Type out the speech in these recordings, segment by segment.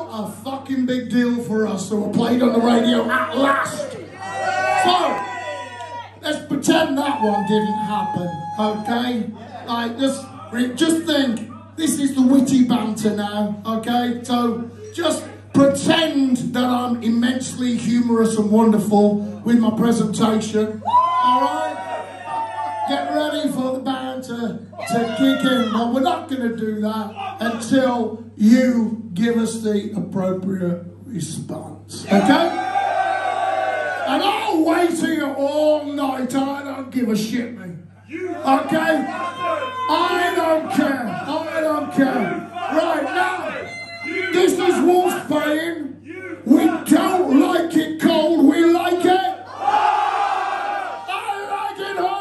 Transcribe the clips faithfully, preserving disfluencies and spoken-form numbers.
a fucking big deal for us, so we're played on the radio at last. So, let's pretend that one didn't happen, okay? Like, just, just think, this is the witty banter now, okay? So, just pretend that I'm immensely humorous and wonderful with my presentation, alright? Get ready for the banter to kick in. Well, we're not going to do that until you give us the appropriate response, okay? And I'll wait here all night. I don't give a shit, me. Okay? I don't care. I don't care. Right now, this is Wolfsbane. We don't like it cold. We like it. I like it hot.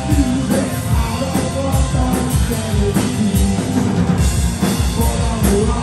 Oh,